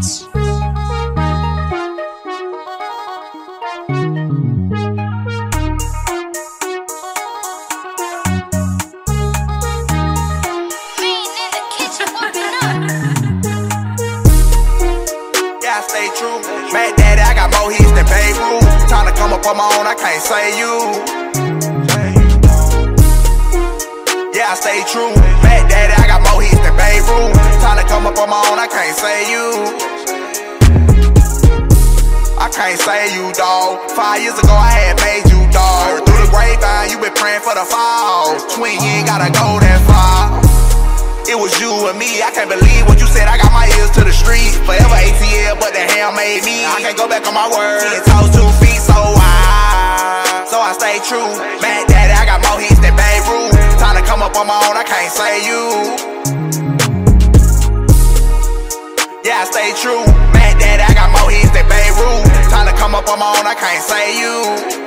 Beats. Yeah, I stay true. Mad Daddy, I got more hits than Babe Ruth. Time to come up on my own, I can't say you. Yeah, I stay true. Mad Daddy, I got more hits than Babe Ruth. Time to come up on my own, I can't say you. I can't say you, dawg. 5 years ago, I had made you, dawg. Through the grapevine, you been praying for the fall. Twin, you ain't gotta go that far. It was you and me, I can't believe what you said. I got my ears to the street. Forever ATL, but the hell made me. I can't go back on my word. 10 toes, 2 feet, so wide. So I stay true. Mad Daddy, I got more hits than Babe Ruth. Time to come up on my own, I can't say you. Yeah, I stay true. Mad Daddy, I got more hits than Babe Ruth. Time to come up on my own, I can't say you.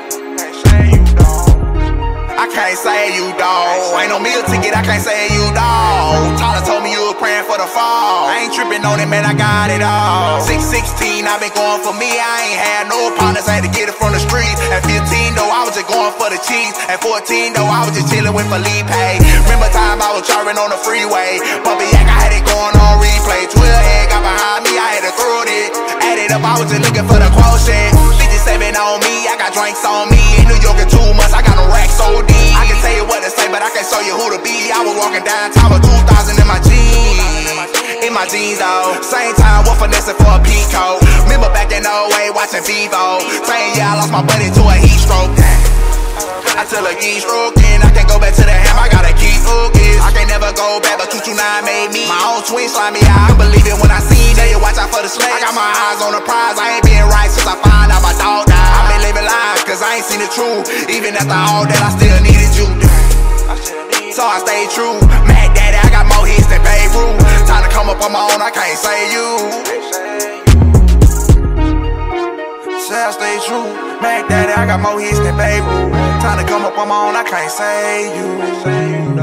I can't say you, dawg. Ain't no meal ticket, I can't say you, dawg. Tyler told me you was praying for the fall. I ain't tripping on it, man, I got it all. 616, I been going for me. I ain't had no partners, I had to get it from the streets. At 15, though, I was just going for the cheese. At 14, though, I was just chilling with Felipe. Remember time I was driving on the freeway. Bumpy Yak, I had it going on replay. 12 head got behind me, I had to throw it. Add it up, I was just looking for the quotient. 57 on me, I got drinks on me. In New York in 2 months, I got no racks OD. I can tell you what to say, but I can't show you who to be. I was walking downtown with 2,000 in my jeans. In my jeans, though. Same time, what finessing for a Pico. Remember back in 08, watching Vivo. Same year, I lost my buddy to a heat stroke. I tell her keep stroking, I can't go back to the ham, I gotta keep focused. I can't never go back, but 229 made me. My own twin slime me out, I believe it when I see that. You watch out for the snake. I got my eyes on the prize, I ain't been right since I found out my dog died. I been living lies, cause I ain't seen the truth. Even after all that, I still needed you. So I stay true. Mad Daddy, I got more hits than Babe Ruth. Time to come up on my own, I can't say you. Say I stay true. Mad Daddy, I got more hits than Babe Ruth. Time to come up on my own, I can't say you.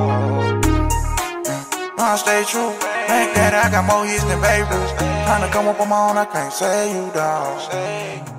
No, I stay true. Mad Daddy, I got more hits than Babe Ruth. Time to come up on my own, I can't say you, dawg.